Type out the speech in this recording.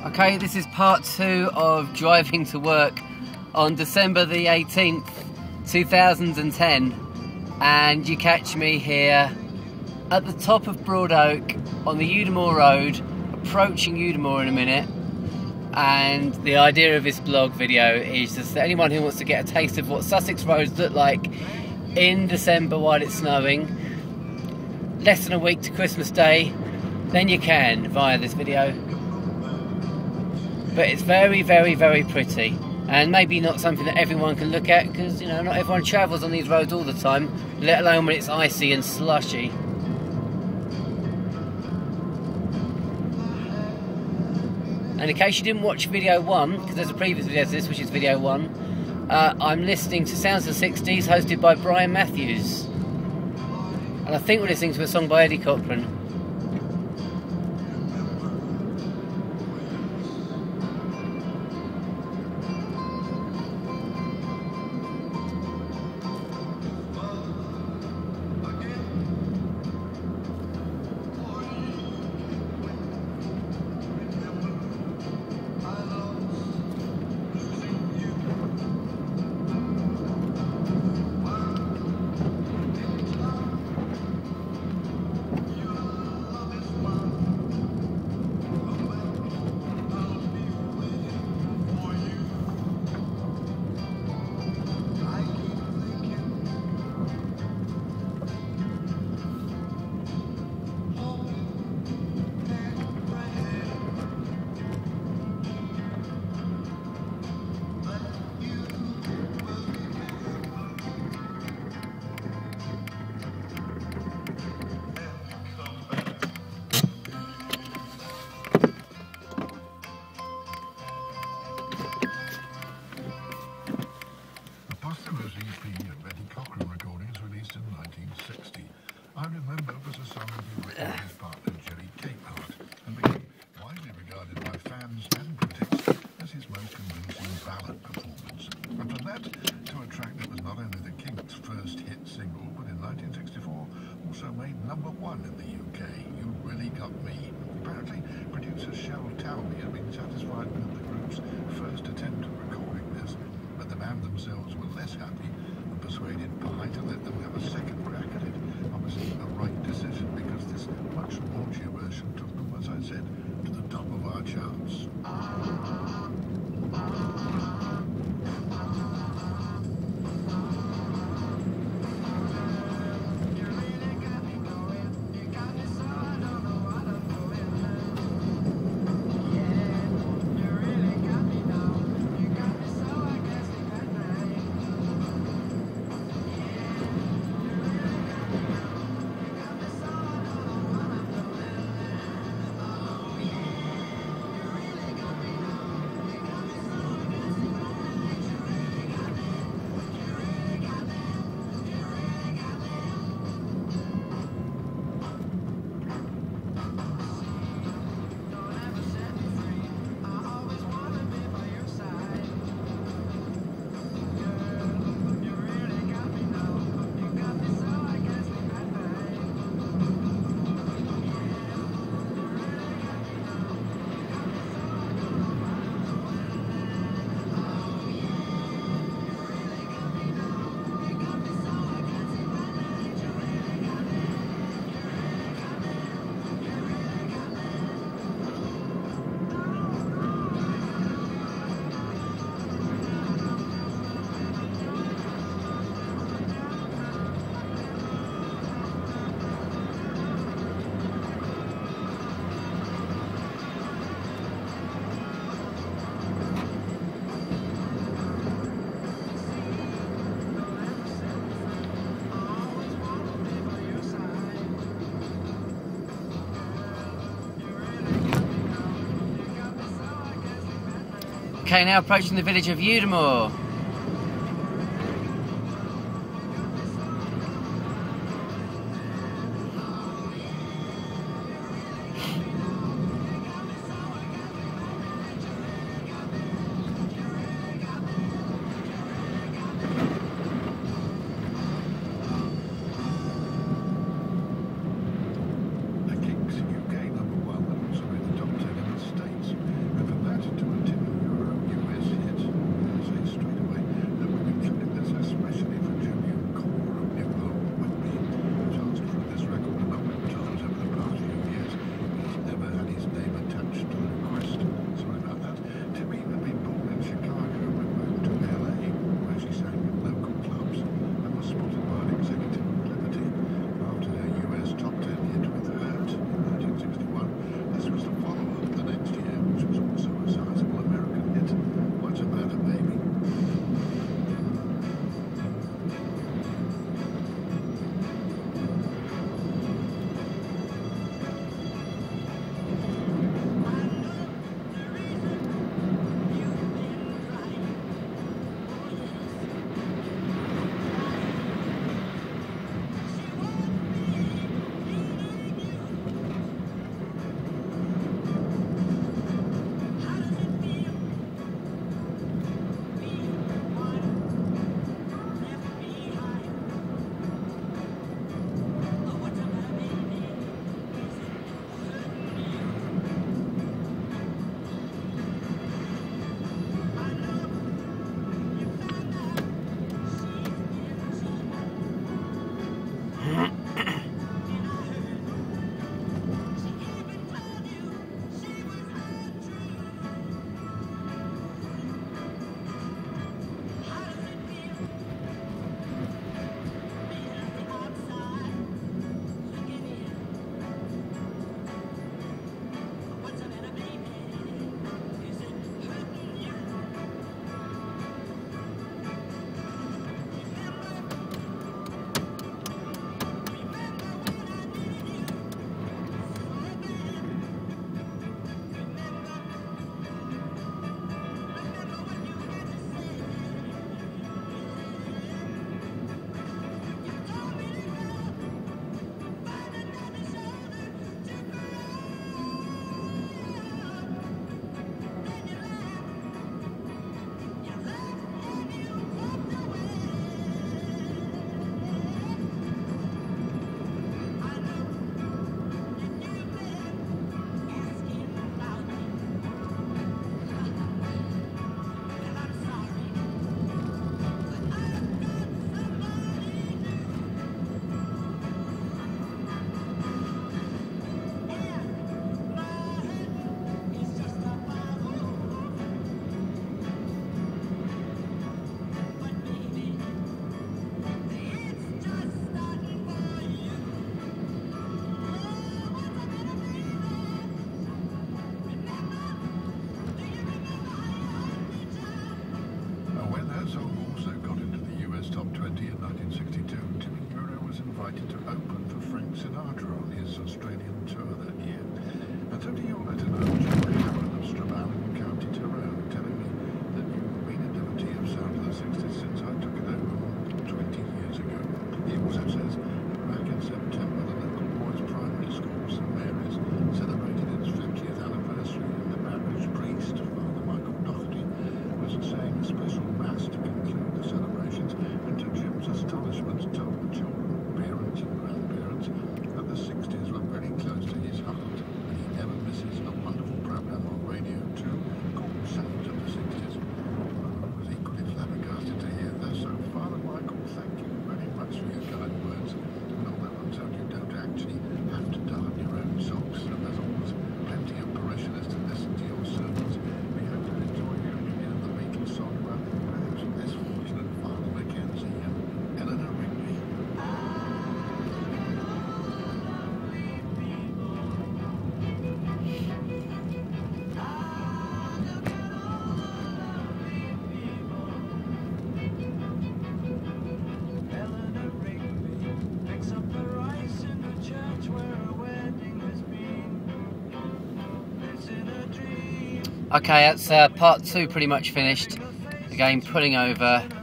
Okay, this is part 2 of driving to work on December the 18th, 2010, and you catch me here at the top of Broad Oak on the Udimore Road, approaching Udimore in a minute. And the idea of this blog video is just that anyone who wants to get a taste of what Sussex roads look like in December while it's snowing, less than a week to Christmas Day, then you can via this video. But it's very, very, very pretty, and maybe not something that everyone can look at, because, you know, not everyone travels on these roads all the time, let alone when it's icy and slushy. And in case you didn't watch video 1, because there's a previous video to this, which is video 1, I'm listening to Sounds of the 60s, hosted by Brian Matthews. And I think we're listening to a song by Eddie Cochran. I remember it was a song he wrote with his partner Jerry Capehart and became widely regarded by fans and critics as his most convincing ballad performance. And from that to a track that was not only the Kinks' first hit single, but in 1964 also made #1 in the UK, You Really Got Me. Apparently, producer Cheryl Talby had been satisfied with the group's first attempt at recording this, but the band themselves were less happy and persuaded Pye to let them have a second crack at it. Obviously the right decision, because this much raunchier version took them, as I said, to the top of our charts. Okay, now approaching the village of Udimore. The Kinks' UK #1 and also in the top 10 in the States. And for Okay, that's part 2 pretty much finished. Again, pulling over